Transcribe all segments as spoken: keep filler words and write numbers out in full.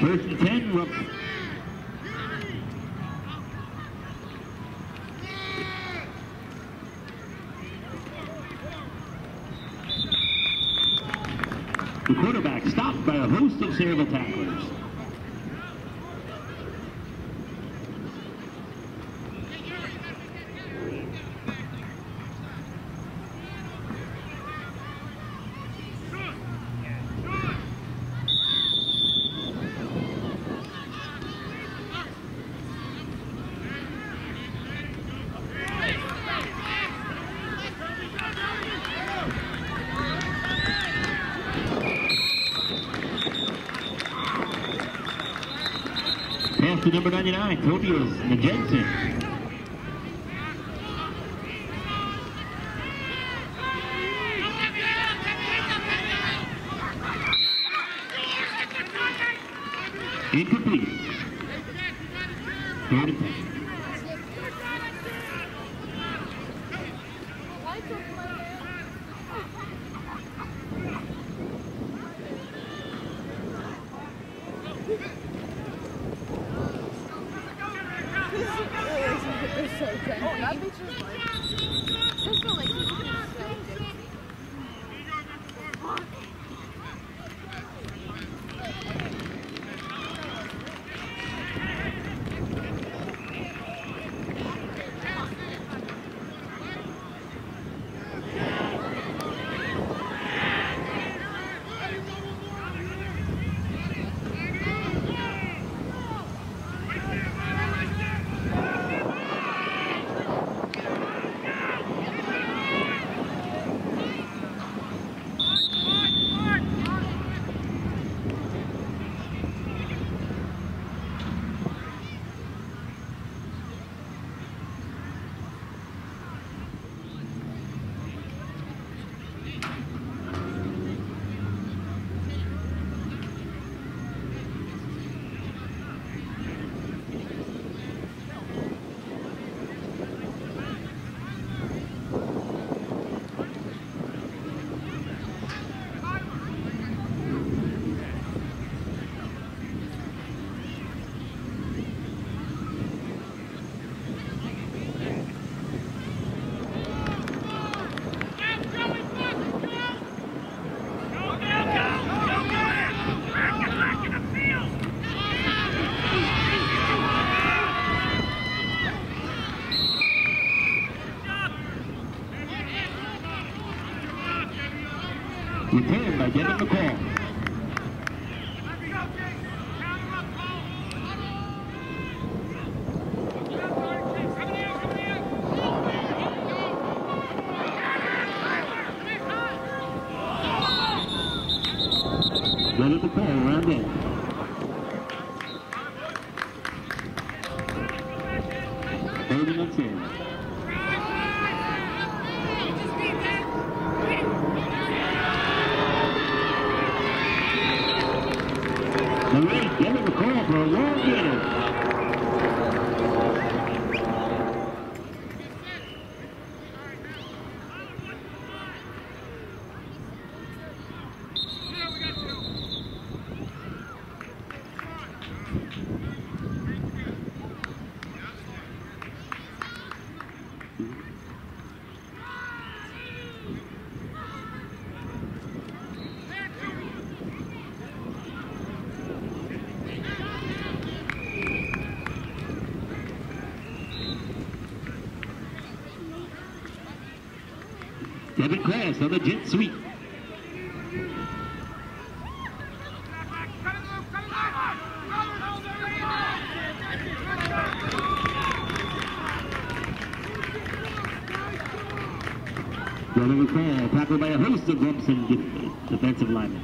First and ten, Rumson. The quarterback stopped by a host of Sayreville tacklers. Pass to number ninety-nine, Tobias Jensen. Incomplete. Third and ten. Oh, that bitch is like... This one, like, is so different. Returned by Devin McCall. Devin McCall round in. Holding on ten. The right, Devin McCall for a long gainer. Devin Kress on the jet sweep. Devin McCall tackled by a host of Rumson defensive linemen.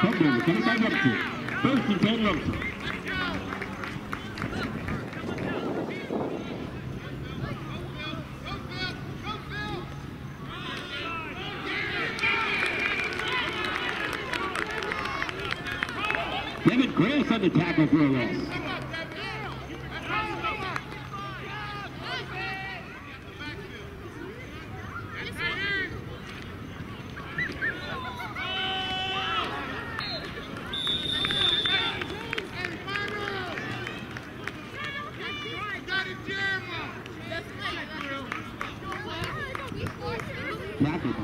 Fumble recovered by Rumson. First and ten, Rumson. Devin Grace on the tackle for a loss. Tackle.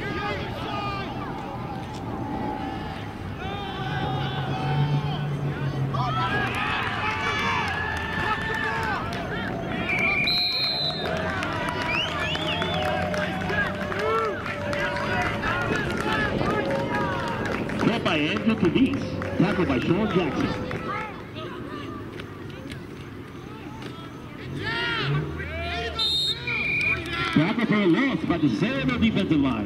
Caught by Andrew Cadiz. Tackled by Sean Jackson. Tackle for a loss by the Samuel defensive line.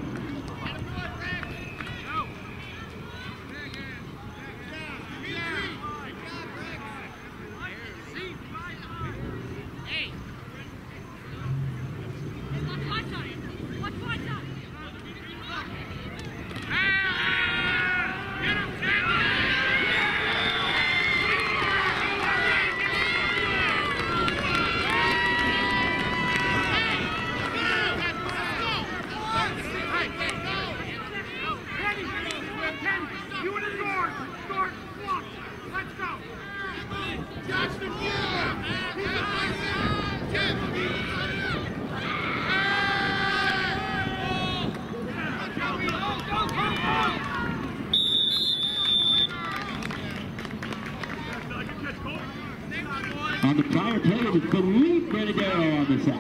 On the prior play, it was Philippe Benedero on the sack.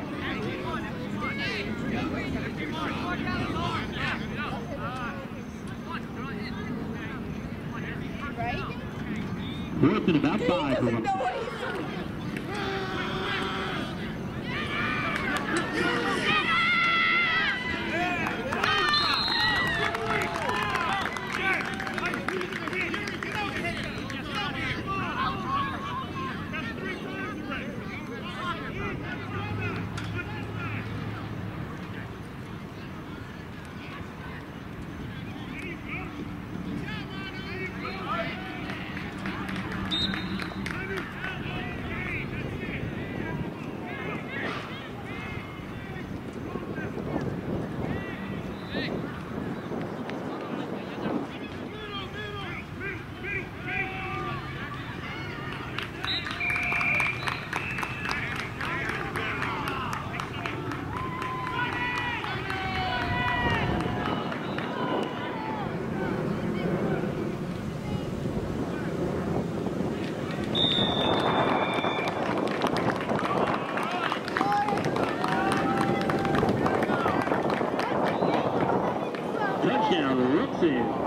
Fourth and about five for Rumson. Touchdown, Rumson.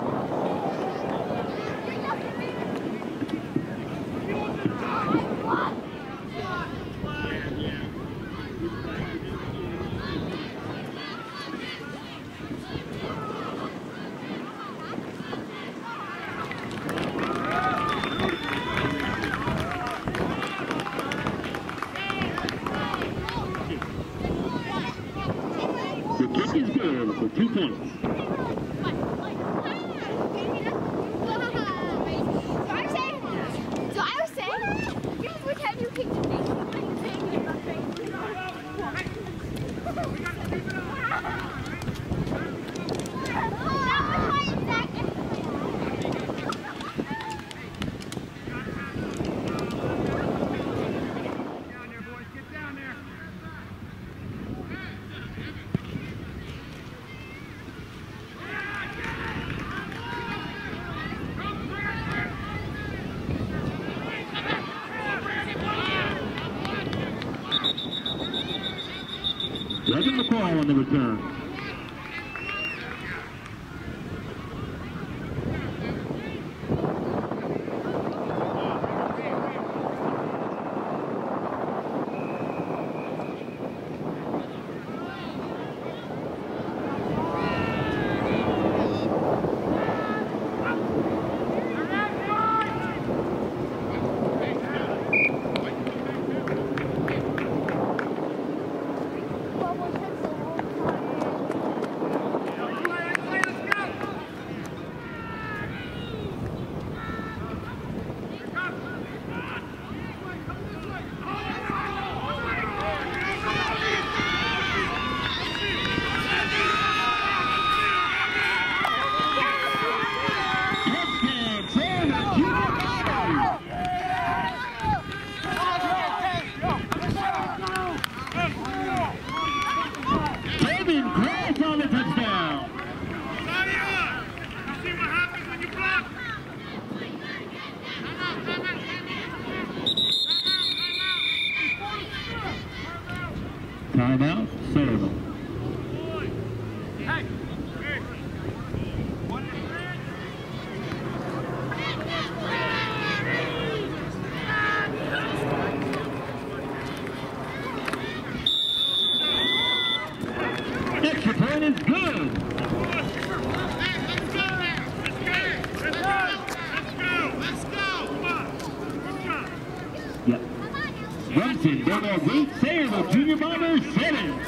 The kick is good for two points. Letting the call on the return. Timeout, Sullivan. Extra point is good. Yep. Brunson, Bulldogs eight, Sayreville Junior Bombers seven.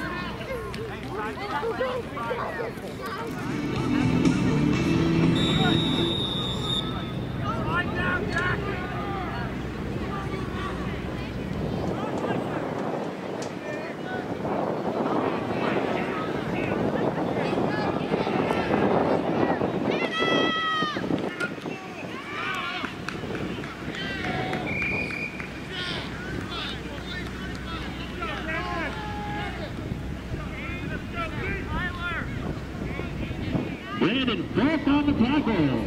Brandon Falk on the tackle.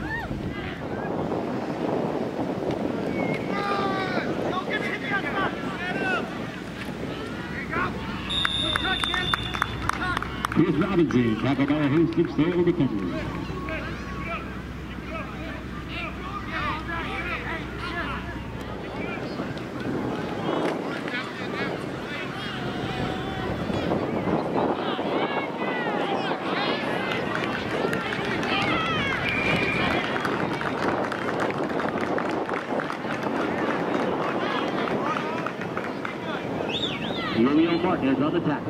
Here's Robinson, tackled by a host of Sayreville defenders. Julio Martinez on the tackle.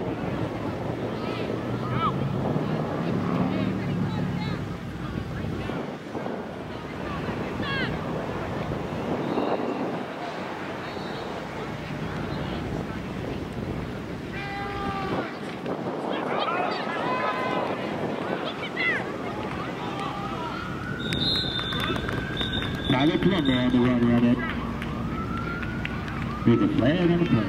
Tyler Plummer on the run on it. There's a flag on the play.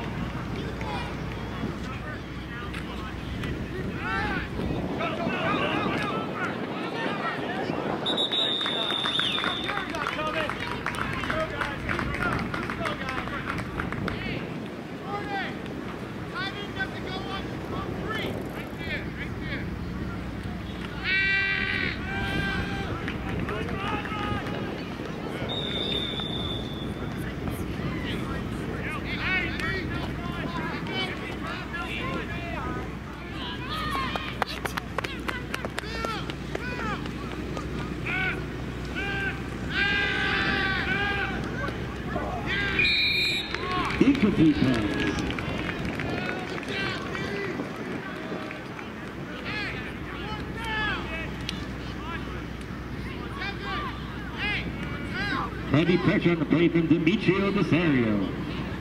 Incomplete pass. Heavy pressure on the play from Demetrio Desario.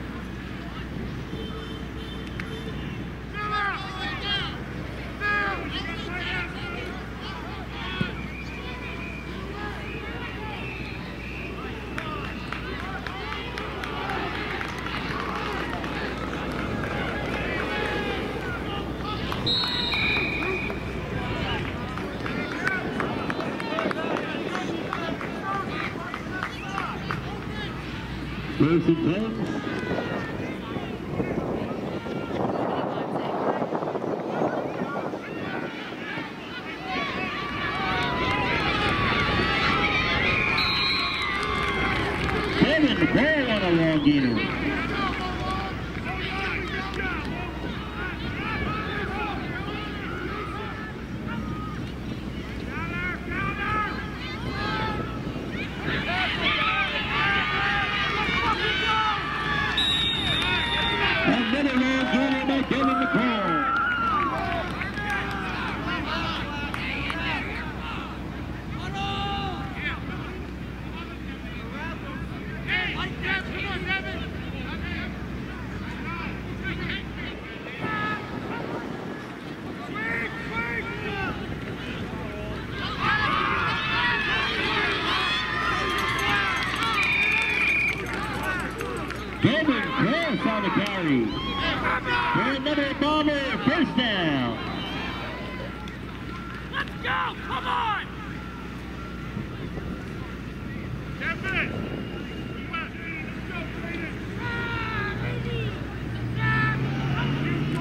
First and ten. Kevin Ball on a long gainer. Another long gainer by Kevin McCall. Kevin Cross on the carry. For another Bomber first down. Let's go! Come on! Kevin! Let's go,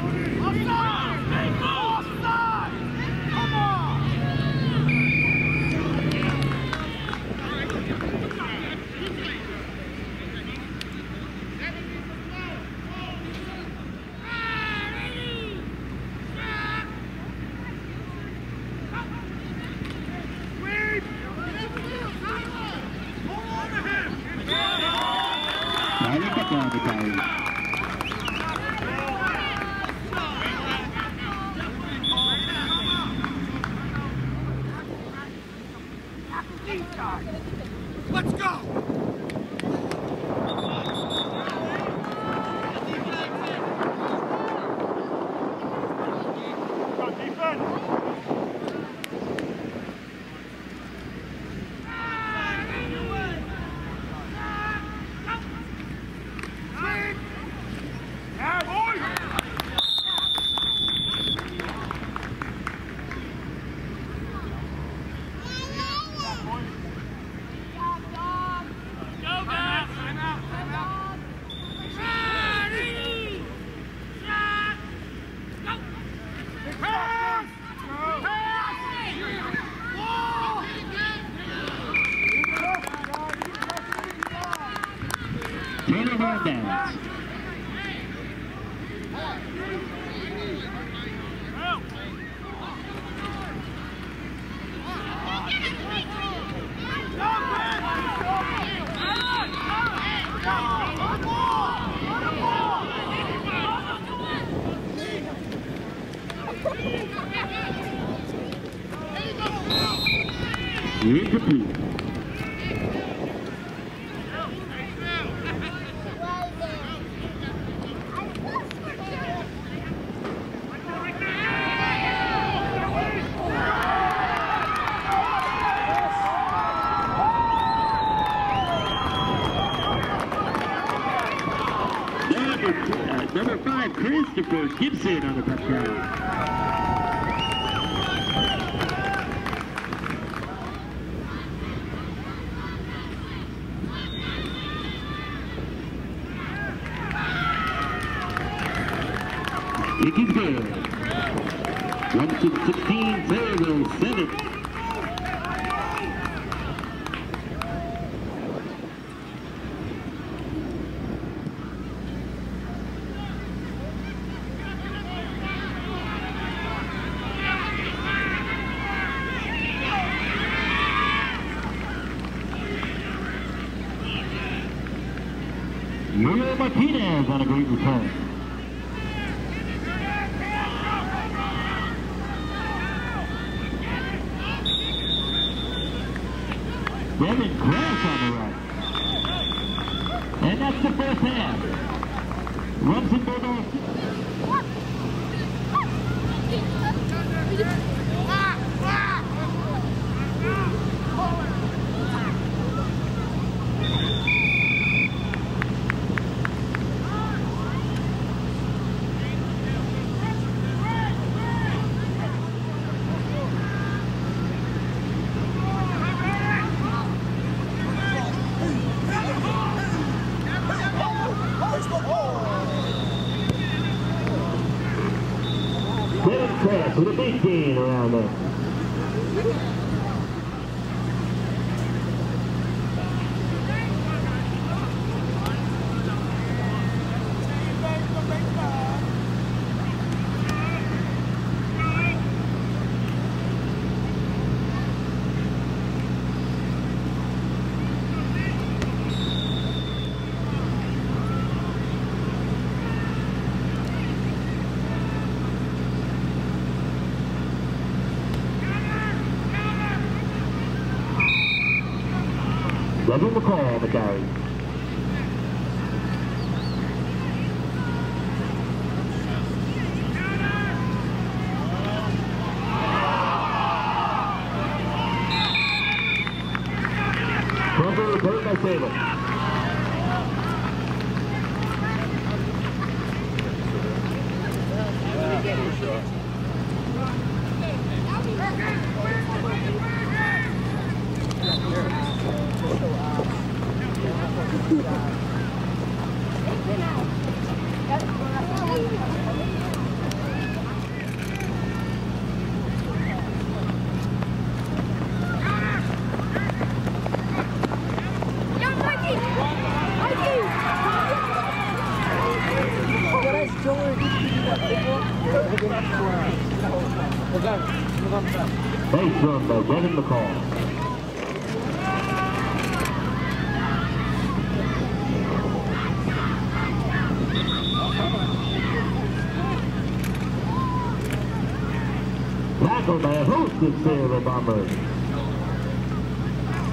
Let's go! Go defense! Yeah, boys! Taylor Hernandez. Incomplete. Number, uh, number five, Christopher Gibson on the touchdown. Kick is good. one to sixteen, Taylorville seven. Muriel Martinez on a great return. Devin Grass on the right. And that's the first half. Rumson Bulldogs. Devin Grass with a big gain around there. Devin McCall on the carry. Fumble returned by Taylor. Base run by Devin McCall. Tackled by a host of Taylor Bombers.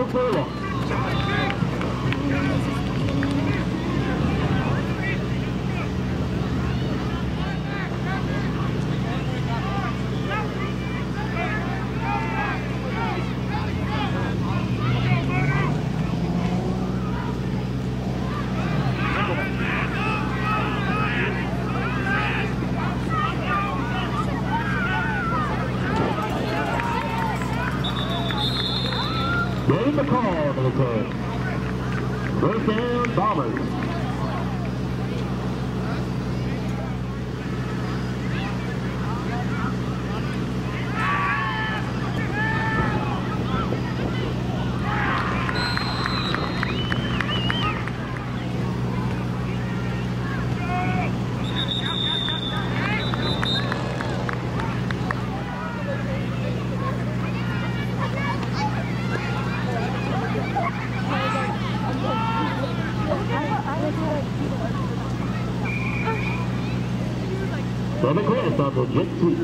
furlong. Getting the call for the team. First down, Bombers. Seven clears on the jet sweep.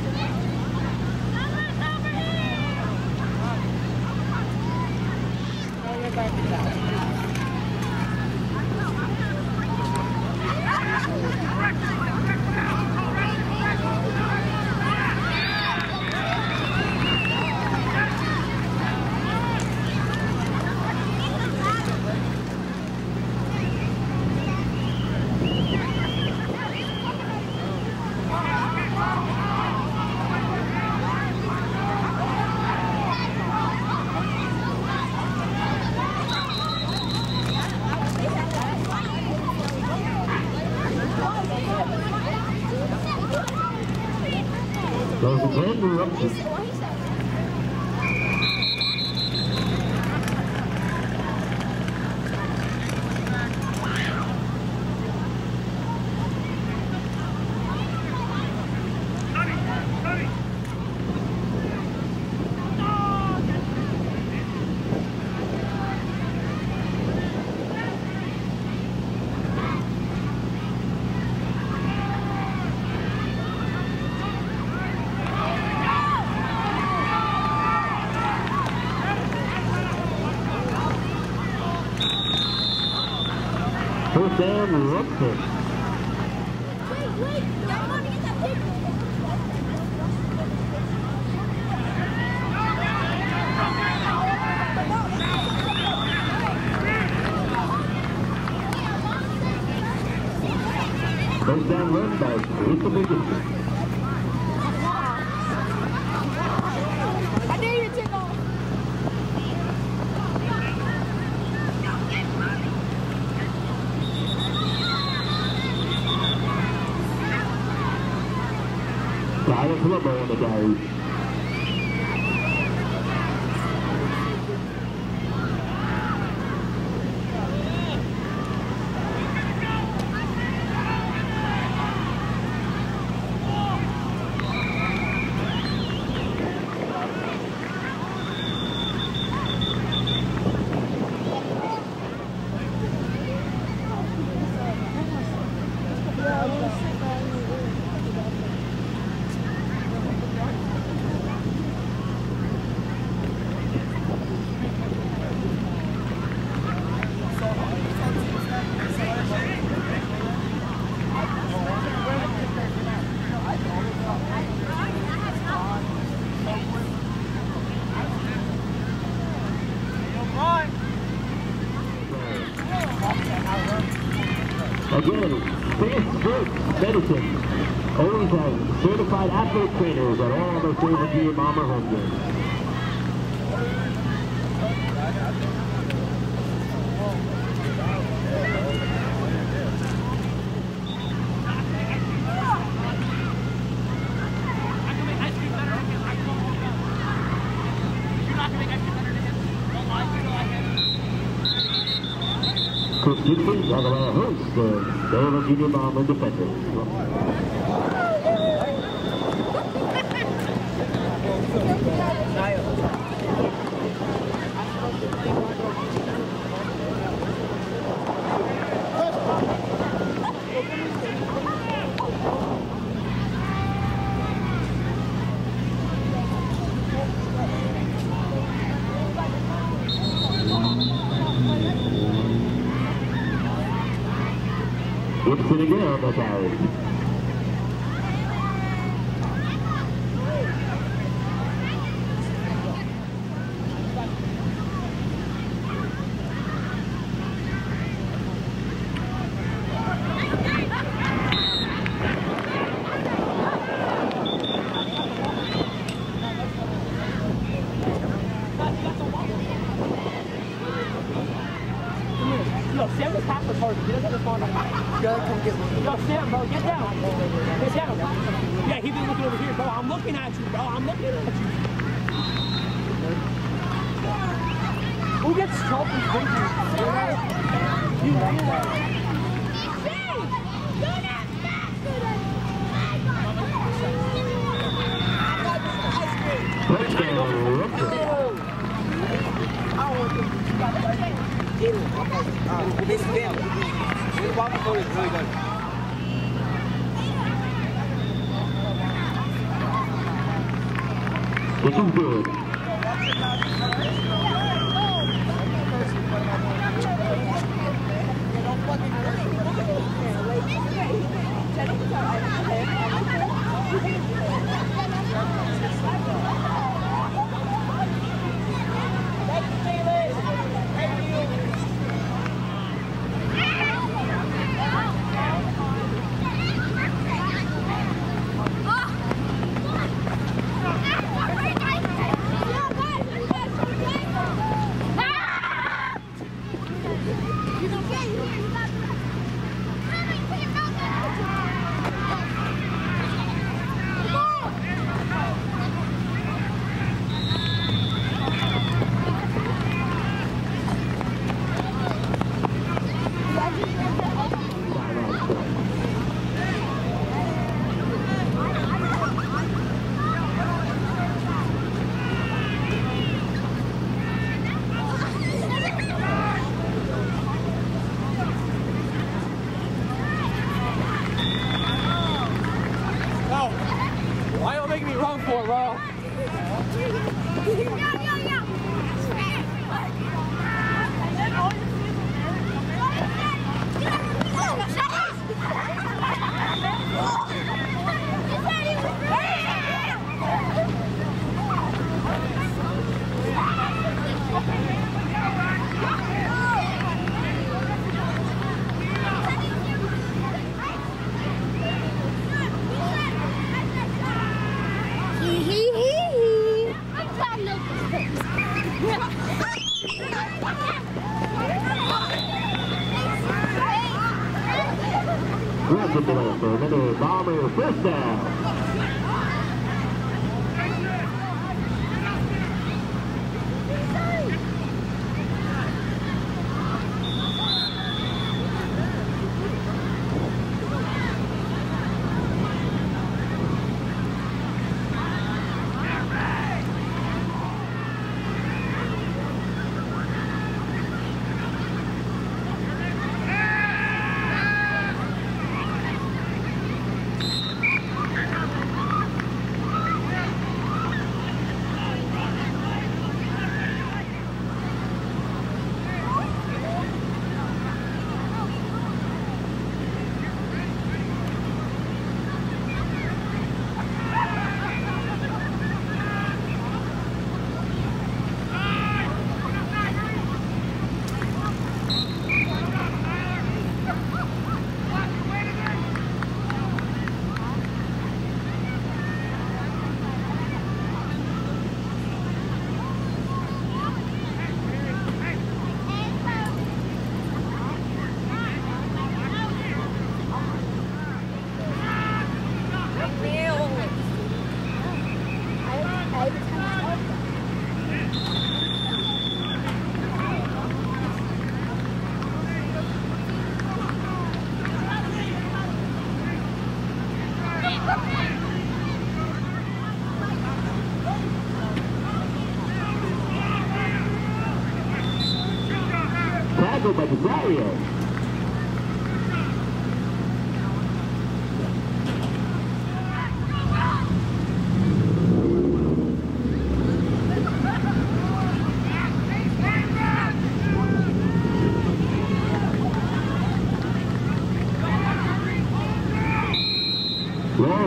Those again, we're up to first down, we're up to Wait, wait, I want to get that picture. first down run by Teresa Biggins. I dare you to take off. Tyler Plummer on the carry. Again, Fast Sports Medicine always has certified athlete trainers at all of our favorite G M Bomber home games. Chris Gibson, are the hosts of Dale Junior Bomber Defenders. Gibson again on the carry. Yo, Sam was half retarded. He doesn't respond. You gotta come get me. Yo, Sam, bro, get down. Get down. Yeah, he been looking over here, bro. I'm looking at you, bro. I'm looking at you. Who gets choked and drinking? You know that. This film, the ball before is really good. This is good. Why don't make me run for it, bro? Grab the ball for another Bomber first down. Tackled by Rosario.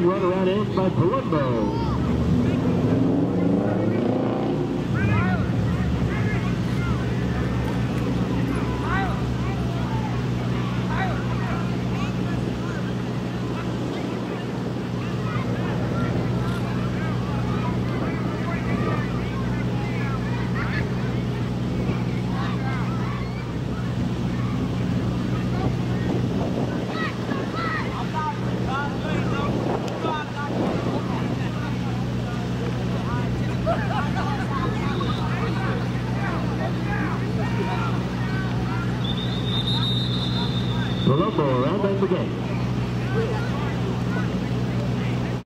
Long run around in by Palumbo. Palumbo around back the gate.